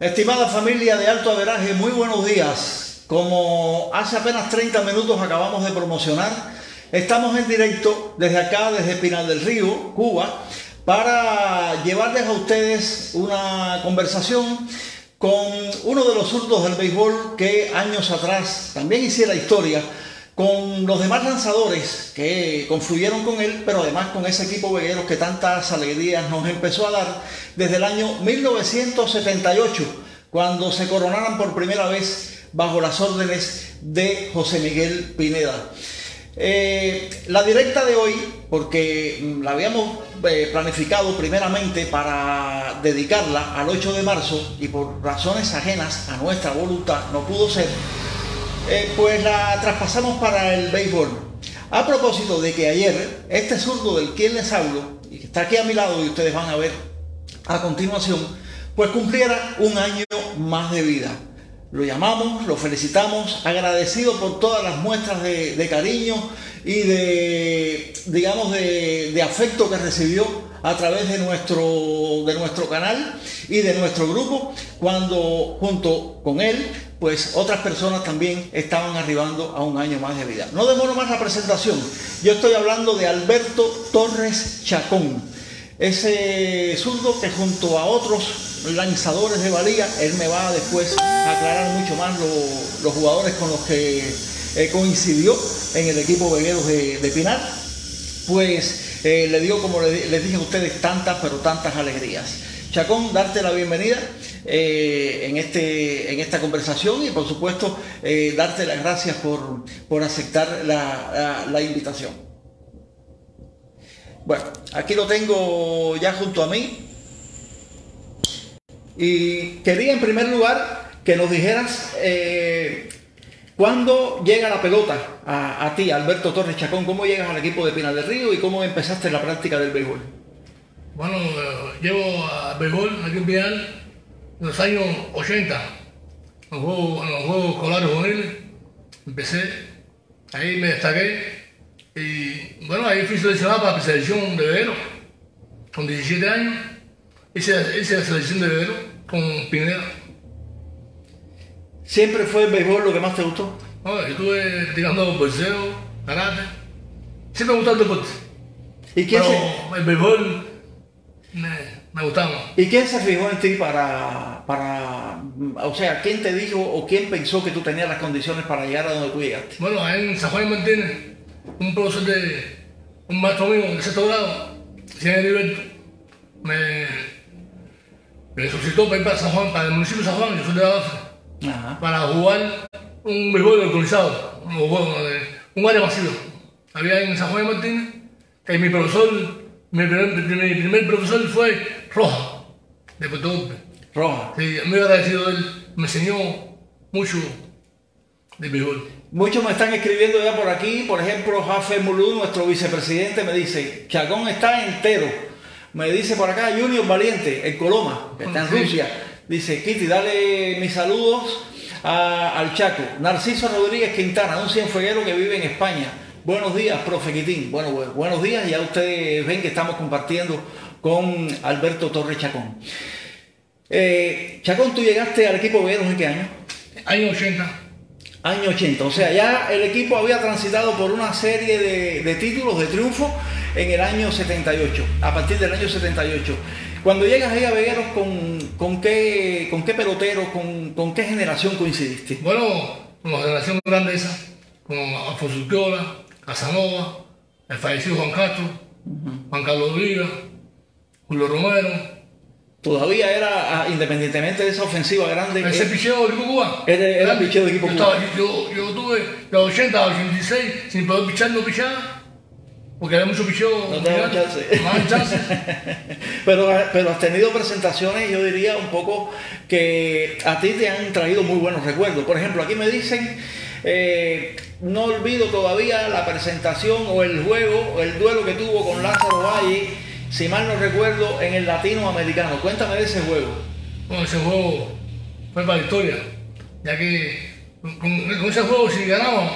Estimada familia de Alto Averaje, muy buenos días. Como hace apenas 30 minutos acabamos de promocionar, estamos en directo desde acá, desde Pinar del Río, Cuba, para llevarles a ustedes una conversación con uno de los zurdos del béisbol que años atrás también hiciera historia, con los demás lanzadores que confluyeron con él, pero además con ese equipo vegueros que tantas alegrías nos empezó a dar desde el año 1978, cuando se coronaron por primera vez bajo las órdenes de José Miguel Pineda. La directa de hoy, porque la habíamos planificado primeramente para dedicarla al 8 de marzo y por razones ajenas a nuestra voluntad no pudo ser, pues la traspasamos para el béisbol. A propósito de que ayer este zurdo del quien les hablo, y que está aquí a mi lado y ustedes van a ver a continuación, pues cumpliera un año más de vida. Lo llamamos, lo felicitamos, agradecido por todas las muestras de cariño y de, digamos, de afecto que recibió a través de nuestro canal y de nuestro grupo, cuando junto con él pues otras personas también estaban arribando a un año más de vida. No demoro más la presentación. Yo estoy hablando de Alberto Torres Chacón, ese zurdo que junto a otros lanzadores de valía, él me va después a aclarar mucho más los jugadores con los que coincidió en el equipo vegueros de Pinar, pues le dio, como les dije a ustedes, tantas pero tantas alegrías. Chacón, darte la bienvenida en esta conversación y por supuesto darte las gracias por aceptar la invitación. Bueno, aquí lo tengo ya junto a mí y quería en primer lugar que nos dijeras cuándo llega la pelota a ti, Alberto Torres Chacón, cómo llegas al equipo de Pinar del Río y cómo empezaste la práctica del béisbol. Bueno, llevo al béisbol aquí en Pinar en los años 80, en los juegos escolares juveniles. Empecé, ahí me destaqué y bueno, ahí fui seleccionado para la selección de veguero con 17 años. Hice la selección de veguero con Pineda. ¿Siempre fue el béisbol lo que más te gustó? No, yo estuve tirando boxeo, karate. Siempre me gustó el deporte. ¿Y quién el béisbol me gustaba. ¿Y quién se fijó en ti o sea, quién te dijo o quién pensó que tú tenías las condiciones para llegar a donde tú llegaste? Bueno, en San Juan Martínez, un profesor un maestro mío de sexto grado, señor Heriberto, me solicitó para ir para San Juan, para el municipio de San Juan, yo soy de la base, para jugar un béisbol organizado, un área masiva. Había en San Juan Martínez, que mi profesor, mi primer profesor fue Roja, de Puerto Golpe. Roja. Sí, muy agradecido de él, me enseñó mucho de béisbol. Muchos me están escribiendo ya por aquí, por ejemplo, Jafe Mulú, nuestro vicepresidente, me dice, Chacón está entero. Me dice por acá Junior Valiente, el Coloma, que está en Rusia. Dice, Kitty, dale mis saludos al Chaco. Narciso Rodríguez Quintana, un cienfueguero que vive en España. Buenos días, profe Quitín. Bueno, buenos días. Ya ustedes ven que estamos compartiendo con Alberto Torres Chacón. Chacón, ¿tú llegaste al equipo vegueros en qué año? Año 80. Año 80. O sea, ya el equipo había transitado por una serie de títulos, de triunfo en el año 78, a partir del año 78. Cuando llegas ahí a vegueros, ¿con qué pelotero, con qué generación coincidiste? Bueno, con la generación grande esa, con Alfonso Urquiola, Casanova, el fallecido Juan Castro, Juan Carlos Vila, Julio Romero. Todavía era, independientemente de esa ofensiva grande. Ese picheo de equipo Cuba. Era picheo de equipo Cuba. Yo tuve de 80 a 86 sin poder pichar, no pichaba. Porque había mucho picheo. No tenía chance. Más chance. pero has tenido presentaciones, yo diría, un poco que a ti te han traído muy buenos recuerdos. Por ejemplo, aquí me dicen, no olvido todavía la presentación o el duelo que tuvo con Lázaro Valle, si mal no recuerdo, en el Latinoamericano. Cuéntame de ese juego. Bueno, ese juego fue para la historia, ya que con ese juego, si ganábamos,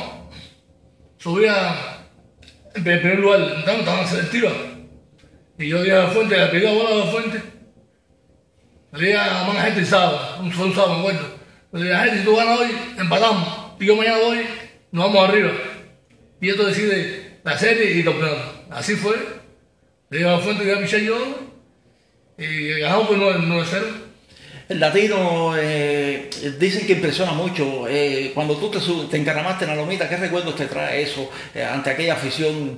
subía en primer lugar, estaban selectiva. Y yo di a la Fuente, le pedí a bola a la Fuente. Le dije a la gente el sábado, fue un sábado, me acuerdo. Le dije a la gente, si tú ganas hoy, empatamos. Y yo mañana voy, nos vamos arriba. Y esto decide la serie y el campeonato. Así fue. Le dije a la fuente que iba a pichar yo y ganamos por 9-0. El latino dicen que impresiona mucho. Cuando tú te encaramaste en la lomita, ¿qué recuerdos te trae eso ante aquella afición?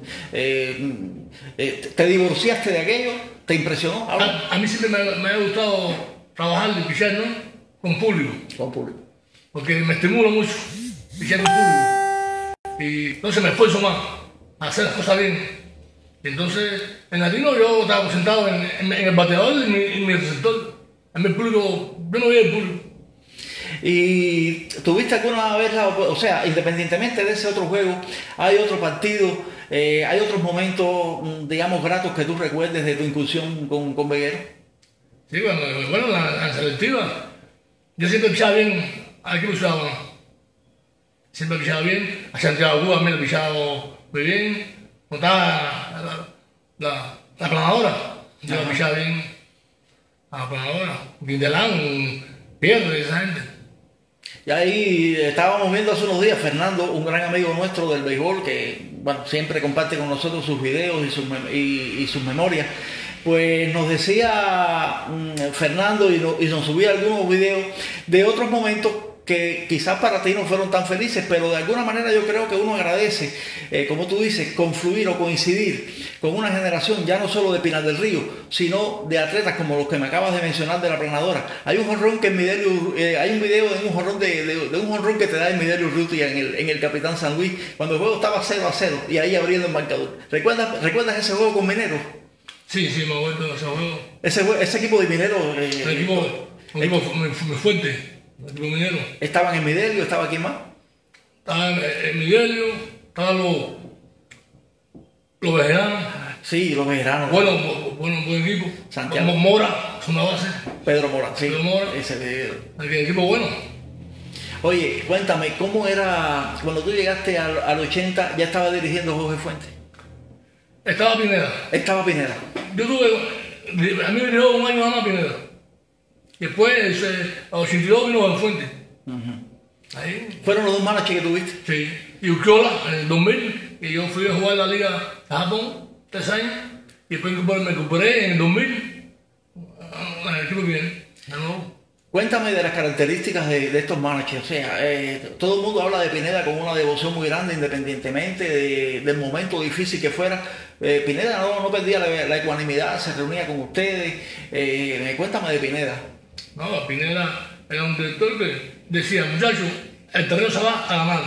¿Te divorciaste de aquello? ¿Te impresionó? A mí siempre me ha gustado trabajar y pichar, ¿no? Con público. Con público. Porque me estimula mucho pichar con público. Y entonces me esfuerzo más a hacer las cosas bien. Y entonces, en latino yo estaba sentado en el bateador y mi receptor. A mí el público, yo no veía el público. ¿Y tuviste alguna vez, o sea, independientemente de ese otro juego, hay otro partido, hay otros momentos, digamos, gratos que tú recuerdes de tu incursión con Veguero? Sí, bueno, en la selectiva, yo siempre pichaba bien al equipo ciudadano. Siempre pichaba bien, a Santiago Cuba también lo pichaba muy bien. Montaba la planadora, yo lo pichaba bien. A la planadora, Guindelán, Pierre, esa gente. Y ahí estábamos viendo hace unos días Fernando, un gran amigo nuestro del béisbol, que bueno, siempre comparte con nosotros sus videos y sus memorias. Pues nos decía Fernando y nos subía algunos videos de otros momentos que quizás para ti no fueron tan felices, pero de alguna manera yo creo que uno agradece, como tú dices, confluir o coincidir con una generación ya no solo de Pinar del Río, sino de atletas como los que me acabas de mencionar de la planadora. Hay un jonrón que hay un video de un jonrón de un jonrón que te da el Midelio Urrutia en el Capitán San Luis, cuando el juego estaba 0-0 y ahí abriendo el marcador. ¿Recuerdas ese juego con Minero? Sí, me acuerdo de ese juego. Ese equipo de Minero. El equipo muy fuerte. El equipo minero. ¿Estaban en Midelio? ¿Estaba aquí más? Estaban en Midelio, estaban los vejeranos. Sí, los vejeranos. Buen equipo. Santiago Mora, es una base. Pedro Mora, sí. Pedro Mora. El equipo bueno. Oye, cuéntame, ¿cómo era cuando tú llegaste al 80? ¿Ya estaba dirigiendo Jorge Fuentes? Estaba Pineda. Estaba Pineda. A mí me dirigió un año más Pineda. Después, a 82 vino Jorge Fuentes. Ahí. ¿Fueron los dos managers que tuviste? Sí. Y Urquiola en el 2000, y yo fui a jugar la Liga de Japón 3 años, y después me recuperé en el 2000 en el equipo bien, de nuevo. Cuéntame de las características de estos managers. O sea, todo el mundo habla de Pineda con una devoción muy grande, independientemente del momento difícil que fuera. Pineda no perdía la ecuanimidad, se reunía con ustedes. Cuéntame de Pineda. No, Pineda era un director que decía, muchachos, el terreno se va a ganar.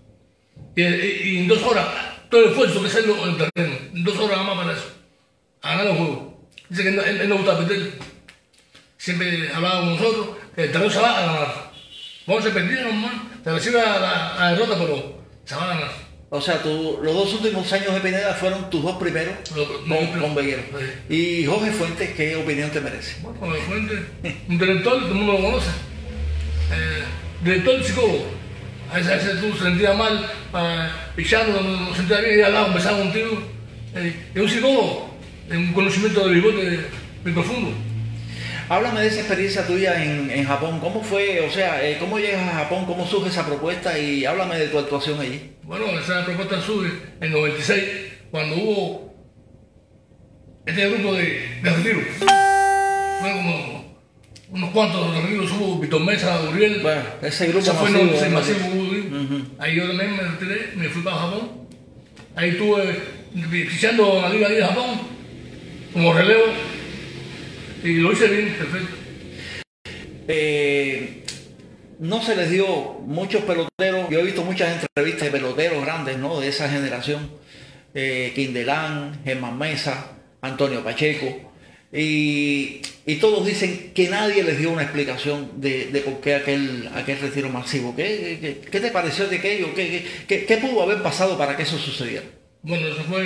Y en 2 horas, todo el esfuerzo que hacerlo en el terreno, en 2 horas nada más para eso, a ganar los juegos. Dice que él no gusta perder. Siempre hablaba con nosotros que el terreno se va a ganar. Vamos a perder nomás, te recibe la derrota, pero se va a ganar. O sea, los 2 últimos años de Pineda fueron tus 2 primeros con Veguero. Sí. Y Jorge Fuentes, ¿qué opinión te merece? Bueno, Jorge Fuentes, un director, todo el mundo lo conoce. Director psicólogo. A veces tú sentías mal, pichando, no sentías bien, y al lado empezaba contigo. Es un psicólogo, un conocimiento del béisbol muy profundo. Háblame de esa experiencia tuya en Japón. ¿Cómo fue? O sea, ¿cómo llegas a Japón? ¿Cómo surge esa propuesta? Y háblame de tu actuación allí. Bueno, esa propuesta surge en el 96, cuando hubo este grupo de retiros. Fue como unos cuantos retiros, hubo Víctor Mesa, Uriel. Bueno, ese grupo masivo. Ahí yo también me retiré, me fui para Japón. Ahí estuve pichando la Liga de Japón como relevo. Y lo hice bien, perfecto. No se les dio muchos peloteros. Yo he visto muchas entrevistas de peloteros grandes, ¿no? De esa generación. Guindelán, Germán Mesa, Antonio Pacheco. Y todos dicen que nadie les dio una explicación de por qué aquel retiro masivo. ¿Qué te pareció de aquello? ¿Qué pudo haber pasado para que eso sucediera? Bueno,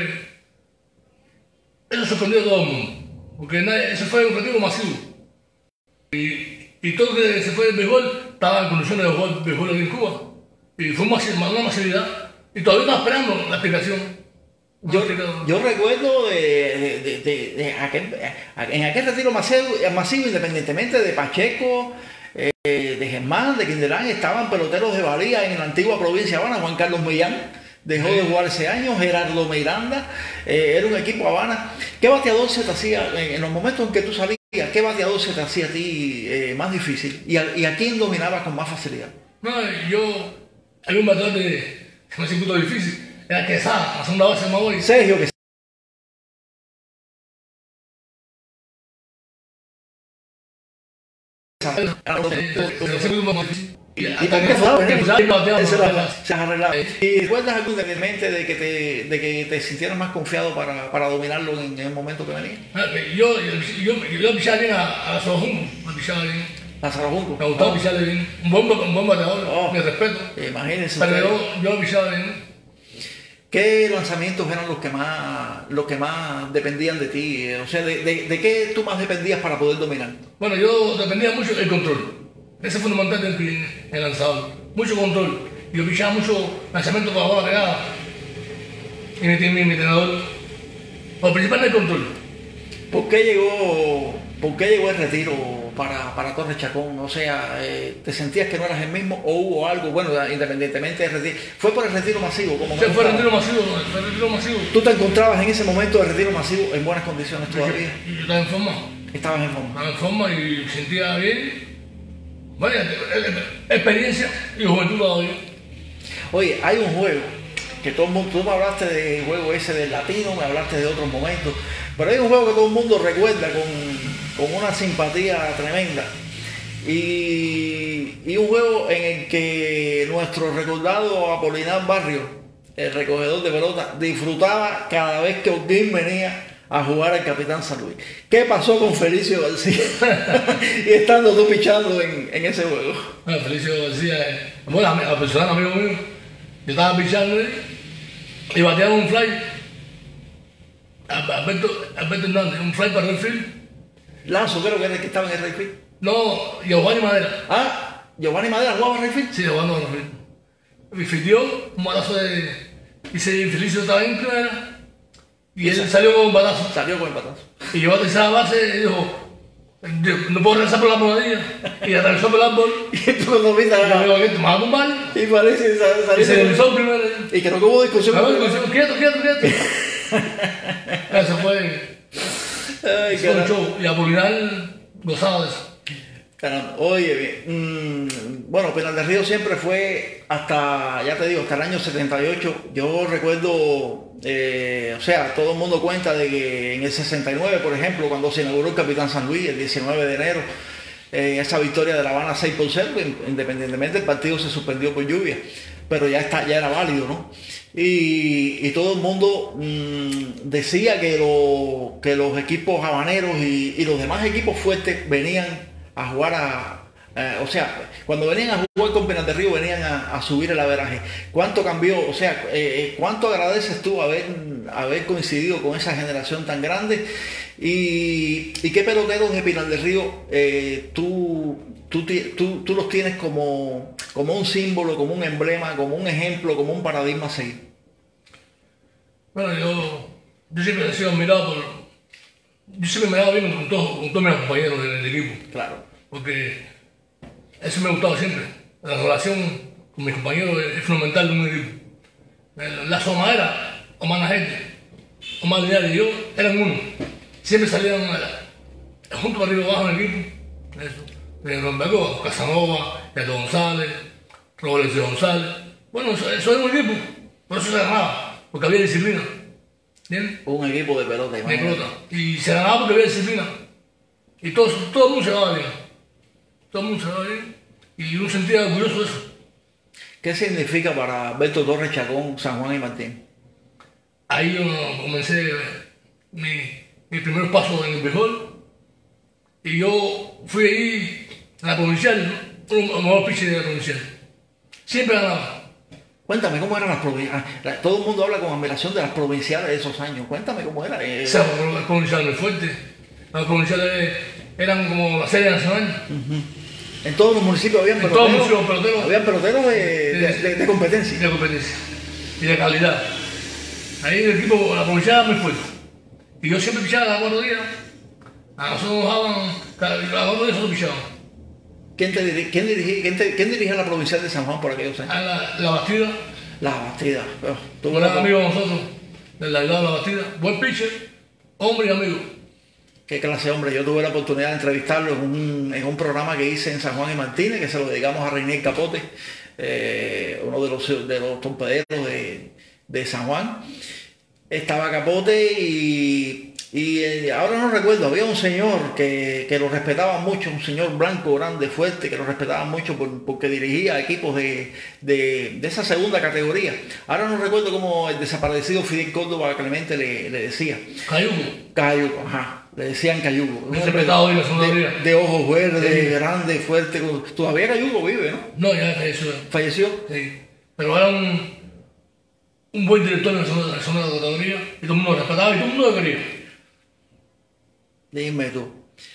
eso sorprendió a todo el mundo. Porque ese fue un retiro masivo. Y todo lo que se fue del béisbol estaba en condiciones de jugar béisbol aquí en Cuba. Y fue una masividad. Y todavía está esperando la explicación. Yo recuerdo en aquel retiro masivo, independientemente de Pacheco, de Germán, de Quindelán, estaban peloteros de valía en la antigua provincia de Habana. Juan Carlos Millán dejó de jugar ese año, Gerardo Miranda, era un equipo Habana. ¿Qué bateador se te hacía en los momentos en que tú salías? ¿Qué bateador se te hacía a ti más difícil? ¿Y a quién dominabas con más facilidad? No, hay un bateador que me hacía un poquito difícil. Era Quesada, la segunda base de Magoy. Sergio Quesada. Y también se arreglaba. ¿Y recuerdas algún mente de que te sintieras más confiado para dominarlo en el momento que venía? Yo pichaba bien a Sarojunco, me pichaba bien. A Sarojunco. Me gustaba picharle bien. Un buen bateador, mi respeto. Imagínense. Pero yo pichaba bien. ¿Qué lanzamientos eran los que más dependían de ti? O sea, ¿de qué tú más dependías para poder dominar? Bueno, yo dependía mucho del control. Ese es fundamental en el lanzador. Mucho control. Yo pichaba mucho lanzamientos para la bola pegada. Y mi entrenador. Lo principal es el control. ¿Por qué llegó el retiro para Torres Chacón? O sea, ¿te sentías que no eras el mismo o hubo algo? Bueno, independientemente del retiro. ¿Fue por el retiro masivo? Sí, fue el retiro masivo. ¿Tú te encontrabas en ese momento del retiro masivo en buenas condiciones todavía? Yo estaba en forma. ¿Estabas en forma? Estaba en forma y sentía bien. Vaya, experiencia y juventud todavía. Oye, hay un juego que todo el mundo, tú me hablaste del juego ese del latino, me hablaste de otros momentos, pero hay un juego que todo el mundo recuerda con una simpatía tremenda y un juego en el que nuestro recordado Apolinar Barrio, el recogedor de pelota, disfrutaba cada vez que Ortiz venía a jugar al Capitán San Luis. ¿Qué pasó con Felicio García? Y estando tú pichando en ese juego. Bueno, Felicio García, bueno, a personal amigo mío, yo estaba pichando y bateaba un fly. Alberto Hernández, un fly para el field. Lazo, creo que era el que estaba en el Rayfield. No, Giovanni Madera. Ah, Giovanni Madera jugaba en Rayfield. Sí, jugando en Rayfield. Me fidió un balazo de. Y Felicio estaba en primera. Y él salió con un batazo. Salió con el batazo. Y yo a tercera base y dijo, no puedo regresar por la monedilla. Y atravesó por el árbol. Y tú no viste nada. Y yo digo, tomaba un bal. Y parece que y se deslizó primero. Y que no hubo discusión. No hubo discusión. Quieto. Eso fue. Ay, fue un show. Y Apolinar gozaba de eso. Caramba, oye, bueno, Pinar del Río siempre fue hasta, ya te digo, hasta el año 78. Yo recuerdo, o sea, todo el mundo cuenta de que en el 69, por ejemplo, cuando se inauguró el Capitán San Luis, el 19 de enero, esa victoria de La Habana 6-0, independientemente el partido se suspendió por lluvia, pero ya era válido, ¿no? Y todo el mundo decía que los equipos habaneros y los demás equipos fuertes venían a jugar o sea, cuando venían a jugar con Pinar del Río venían a subir el averaje. ¿Cuánto cambió? O sea, ¿cuánto agradeces tú haber coincidido con esa generación tan grande? ¿Y qué peloteros de Pinar del Río tú los tienes como un símbolo, como un emblema, como un ejemplo, como un paradigma a seguir? Bueno, yo siempre he sido admirado yo siempre me daba bien con todos mis compañeros del equipo. Claro. Porque eso me ha gustado siempre. La relación con mis compañeros es fundamental de un equipo. La Somadera, Omar Najete, Omar Linares y yo eran uno. Siempre salían juntos para arriba abajo en el equipo. Eso. Rombergo, Casanova, Yato González, Robles González. Bueno, eso es un equipo. Por eso se ganaba, porque había disciplina. ¿Entiendes? Un equipo de pelota. De pelota. Y se ganaba porque había disciplina. Y todo el mundo se daba bien. Todo el mundo se daba bien. Y uno sentía orgulloso de eso. ¿Qué significa para Alberto Torres Chacón, San Juan y Martín? Ahí yo comencé mis primeros pasos en el béisbol. Y yo fui ahí a la provincial, uno mejor pitcher de la provincial. Siempre ganaba. Cuéntame cómo eran las provinciales. Todo el mundo habla con admiración de las provinciales de esos años. Cuéntame cómo era. Las provinciales muy fuertes. Las provinciales eran como la serie nacional. En todos los municipios habían peloteros. En todos los peloteros. Habían peloteros de competencia. De competencia. Y de calidad. Ahí el equipo, la provincial muy fuerte. Y yo siempre pichaba cada 4 días. A nosotros nos daban, cada 4 días nosotros pichábamos. ¿Quién dirigía la provincial de San Juan por aquellos años? La Bastida. La Bastida. Un gran amigo de nosotros, del aislado de la Bastida. Buen pitcher, hombre y amigo. Qué clase de hombre. Yo tuve la oportunidad de entrevistarlo en un programa que hice en San Juan y Martínez, que se lo dedicamos a Reinier Capote, uno de los torpederos de San Juan. Estaba Capote y ahora no recuerdo, había un señor que lo respetaba mucho, un señor blanco, grande, fuerte, que lo respetaba mucho porque dirigía equipos de esa segunda categoría. Ahora no recuerdo cómo el desaparecido Fidel Córdoba Clemente le decía. Cayuco, ajá. Le decían Cayuco. De ojos verdes, sí. Grande, fuerte. Todavía Cayuco vive, ¿no? No, ya falleció. ¿Falleció? Sí. Pero era un buen director en la segunda categoría y todo el mundo lo respetaba y todo el mundo lo quería. Dime tú.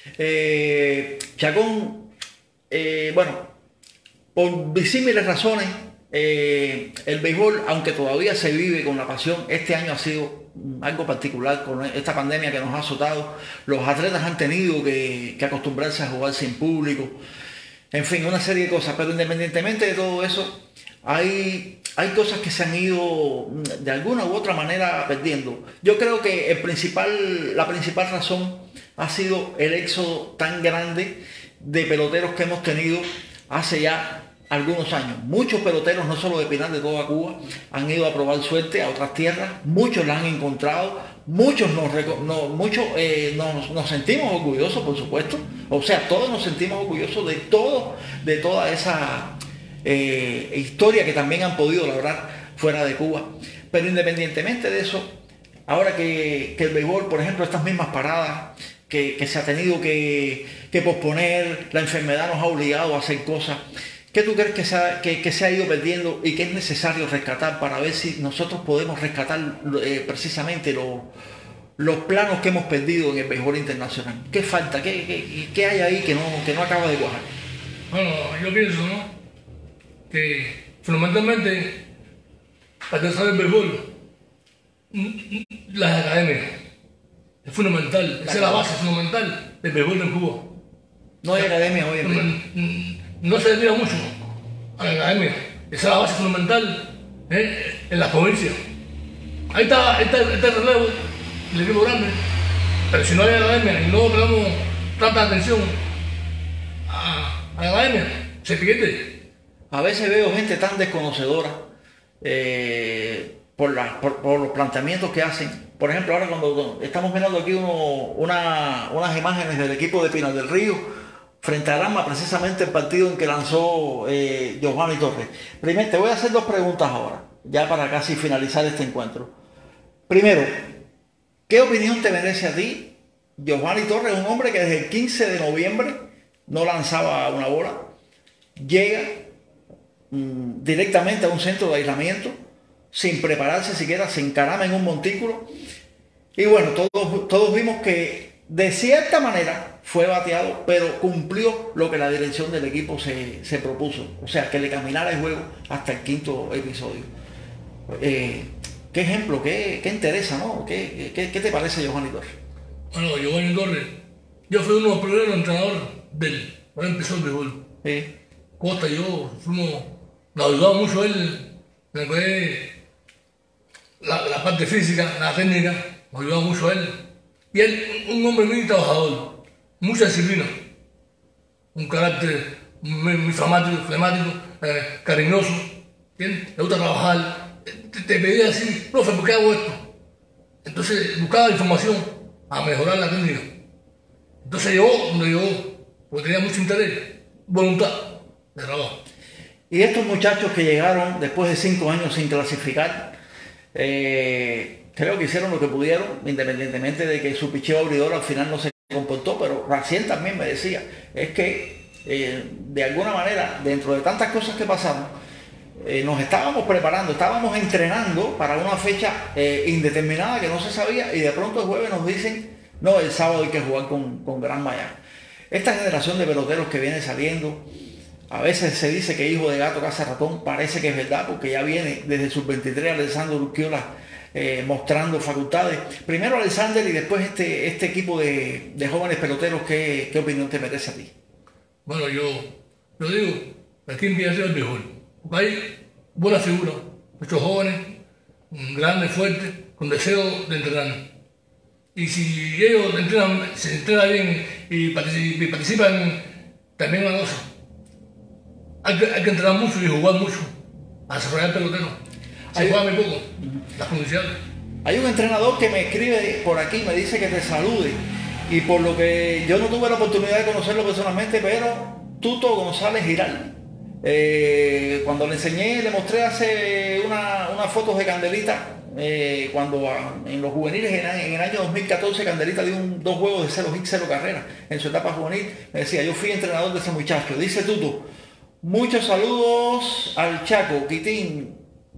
Chacón, bueno, por disímiles razones, el béisbol, aunque todavía se vive con la pasión, este año ha sido algo particular con esta pandemia que nos ha azotado. Los atletas han tenido que acostumbrarse a jugar sin público. En fin, una serie de cosas. Pero independientemente de todo eso, hay cosas que se han ido de alguna u otra manera perdiendo. Yo creo que la principal razón ha sido el éxodo tan grande de peloteros que hemos tenido hace ya algunos años. Muchos peloteros, no solo de Pinar, de toda Cuba, han ido a probar suerte a otras tierras. Muchos la han encontrado. Muchos nos sentimos orgullosos, por supuesto. O sea, todos nos sentimos orgullosos de toda esa historia que también han podido lograr fuera de Cuba. Pero independientemente de eso, ahora que el béisbol, por ejemplo, estas mismas paradas que se ha tenido que posponer, la enfermedad nos ha obligado a hacer cosas. ¿Qué tú crees que se ha ido perdiendo y que es necesario rescatar para ver si nosotros podemos rescatar precisamente los planos que hemos perdido en el béisbol internacional? ¿Qué falta? ¿Qué hay ahí que no acaba de cuajar? Bueno, yo pienso, ¿no?, que fundamentalmente para desarrollar el béisbol, las academias es fundamental, esa es la base fundamental del béisbol en Cuba. No hay academia hoy en día. No se le tira mucho a la academia, esa es la base fundamental en las provincias. Ahí está el relevo, el equipo grande, pero si no hay academia y no le damos tanta atención a la academia, se pierde. A veces veo gente tan desconocedora por los planteamientos que hacen. Por ejemplo, ahora cuando estamos mirando aquí unas imágenes del equipo de Pinar del Río frente a Granma, precisamente el partido en que lanzó Giovanni Torres. Primero, te voy a hacer 2 preguntas ahora, ya para casi finalizar este encuentro. Primero, ¿qué opinión te merece a ti Giovanni Torres, un hombre que desde el 15 de noviembre no lanzaba una bola, llega directamente a un centro de aislamiento, sin prepararse siquiera, se encarama en un montículo? Y bueno, todos vimos que de cierta manera fue bateado, pero cumplió lo que la dirección del equipo se propuso. O sea, que le caminara el juego hasta el 5º episodio. ¿Qué ejemplo? ¿Qué interesa, no? ¿Qué te parece Giovanni Torres? Bueno, Giovanni Torres, yo fui uno de los primeros entrenadores de él, cuando empezó el béisbol. Sí. Costa y yo nos ayudaba mucho él en lo que es la parte física, la técnica, nos ayudaba mucho él. Y él, un hombre muy trabajador, mucha disciplina, un carácter muy flemático, cariñoso, ¿entiendes? Le gusta trabajar, te pedía decir, profe, ¿por qué hago esto? Entonces buscaba información a mejorar la técnica. Entonces llegó donde llegó, porque tenía mucho interés, voluntad de trabajo. Y estos muchachos que llegaron después de 5 años sin clasificar, creo que hicieron lo que pudieron, independientemente de que su picheo abridor al final no se comportó, pero Raciel también me decía, es que de alguna manera, dentro de tantas cosas que pasaron, nos estábamos preparando, estábamos entrenando para una fecha indeterminada que no se sabía, y de pronto el jueves nos dicen, no, el sábado hay que jugar con Granma. Esta generación de peloteros que viene saliendo, a veces se dice que hijo de gato caza ratón, parece que es verdad, porque ya viene desde sus 23 Alessandro Urquiola mostrando facultades. Primero Alexander y después este equipo de jóvenes peloteros, ¿qué opinión te merece a ti? Bueno, yo digo, aquí empieza el mejor. Porque hay buena figura, muchos jóvenes, grandes, fuertes, con deseo de entrenar. Y si ellos se entrenan bien y participan, también una cosa, hay que entrenar mucho y jugar mucho, a desarrollar pelotero. Se juega muy poco, las condiciones. Hay un entrenador que me escribe por aquí, me dice que te salude. Y por lo que yo no tuve la oportunidad de conocerlo personalmente, pero Tuto González Giral. Cuando le enseñé, le mostré hace unas fotos de Candelita, cuando en los juveniles en el año 2014 Candelita dio 2 juegos de 0 hits, 0 carreras en su etapa juvenil. Me decía, yo fui entrenador de ese muchacho. Dice Tuto, muchos saludos al Chaco, Quitín,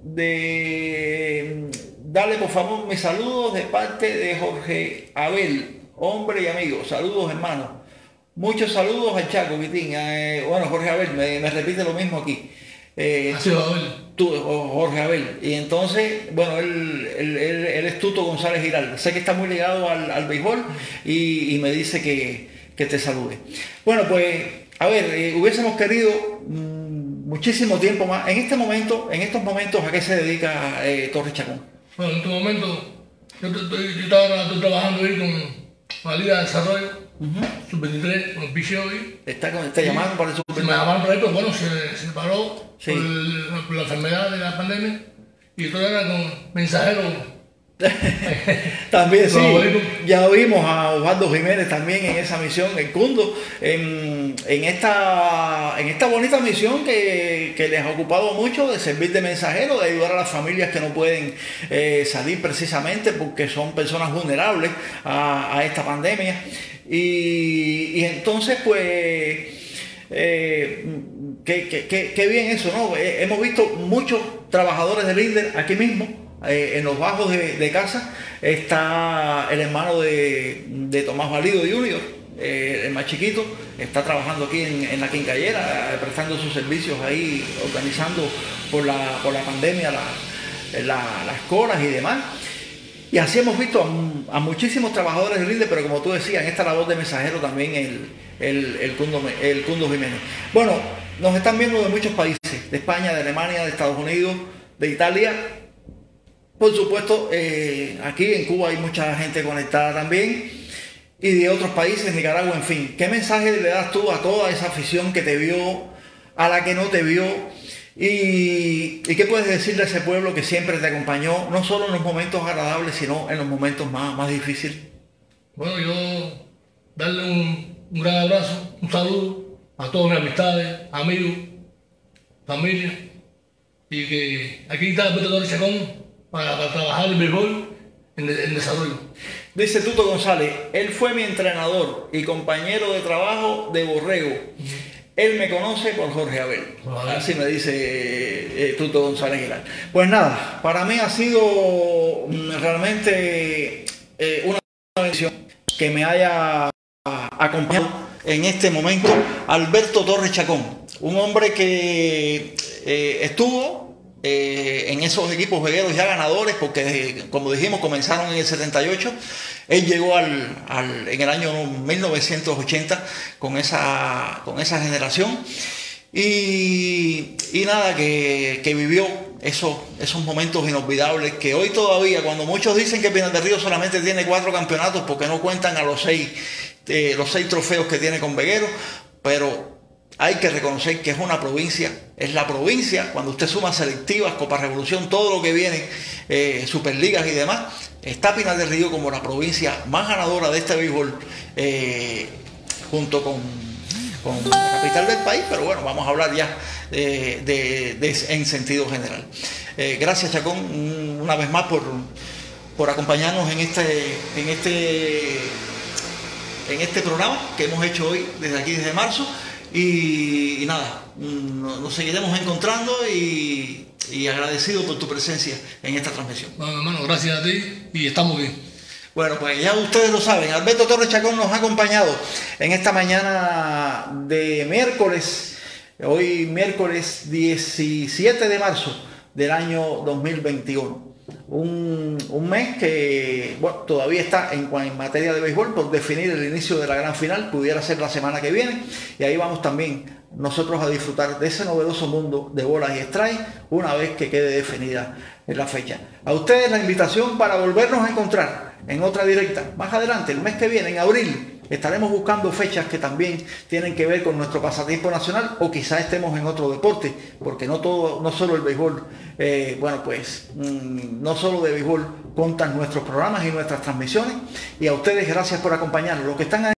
dale por favor mis saludos de parte de Jorge Abel, hombre y amigo. Saludos, hermano. Muchos saludos al Chaco, Quitín. Bueno, Jorge Abel, me repite lo mismo aquí. Jorge Abel. Y entonces, bueno, él es Tuto González Giral. Sé que está muy ligado al béisbol y me dice que te salude. Bueno, pues, a ver, hubiésemos querido muchísimo tiempo más. En estos momentos, ¿a qué se dedica Torres Chacón? Bueno, en este momento, yo estoy trabajando ahí con la Liga de Desarrollo. Sub-23, con el picheo hoy. ¿Te llamaron para el Sub-23? Me llamaron para ahí, pero bueno, se paró por la enfermedad de la pandemia y todo era con mensajeros. También sí, ya vimos a Osvaldo Jiménez también en esa misión, el Cundo, en esta bonita misión que les ha ocupado mucho de servir de mensajero, de ayudar a las familias que no pueden salir precisamente porque son personas vulnerables a esta pandemia. Y entonces pues qué bien eso, ¿no? Hemos visto muchos trabajadores del INDER aquí mismo. En los bajos de casa está el hermano de Tomás Valido Junior, el más chiquito, está trabajando aquí en la Quincallera, prestando sus servicios ahí, organizando por la pandemia las colas y demás. Y así hemos visto a muchísimos trabajadores del INDE, pero como tú decías, en esta labor de mensajero también el Cundo Jiménez. Bueno, nos están viendo de muchos países, de España, de Alemania, de Estados Unidos, de Italia. Por supuesto, aquí en Cuba hay mucha gente conectada también y de otros países, Nicaragua, en fin. ¿Qué mensaje le das tú a toda esa afición que te vio, a la que no te vio? ¿Y qué puedes decirle a ese pueblo que siempre te acompañó, no solo en los momentos agradables, sino en los momentos más difíciles? Bueno, yo darle un gran abrazo, un saludo a todas mis amistades, amigos, familia, y que aquí está el Torres Chacón para trabajar el béisbol en desarrollo. Dice Tuto González, él fue mi entrenador y compañero de trabajo de Borrego. Él me conoce por Jorge Abel. Así me dice Tuto González Giral. Pues nada, para mí ha sido realmente una bendición que me haya acompañado en este momento Alberto Torres Chacón, un hombre que estuvo en esos equipos vegueros ya ganadores, porque como dijimos comenzaron en el 78. Él llegó en el año 1980 con esa generación y nada, que vivió esos momentos inolvidables que hoy todavía, cuando muchos dicen que Pinar del Río solamente tiene 4 campeonatos porque no cuentan a los 6 trofeos que tiene con Veguero, pero hay que reconocer que es una provincia, es la provincia, cuando usted suma selectivas, Copa Revolución, todo lo que viene, Superligas y demás, está Pinar del Río como la provincia más ganadora de este béisbol, junto con la capital del país, pero bueno, vamos a hablar ya en sentido general. Gracias, Chacón, una vez más por acompañarnos en este programa que hemos hecho hoy desde marzo. Y nada, nos seguiremos encontrando y agradecido por tu presencia en esta transmisión. Bueno, hermano, gracias a ti y estamos bien. Bueno, pues ya ustedes lo saben, Alberto Torres Chacón nos ha acompañado en esta mañana de miércoles, hoy miércoles 17 de marzo del año 2021. un mes que bueno, todavía está en materia de béisbol por definir el inicio de la gran final, pudiera ser la semana que viene, y ahí vamos también nosotros a disfrutar de ese novedoso mundo de bolas y strikes una vez que quede definida la fecha. A ustedes la invitación para volvernos a encontrar en otra directa más adelante, el mes que viene, en abril. Estaremos buscando fechas que también tienen que ver con nuestro pasatiempo nacional, o quizás estemos en otro deporte, porque no solo el béisbol, no solo de béisbol contan nuestros programas y nuestras transmisiones. Y a ustedes gracias por acompañarnos. Los que están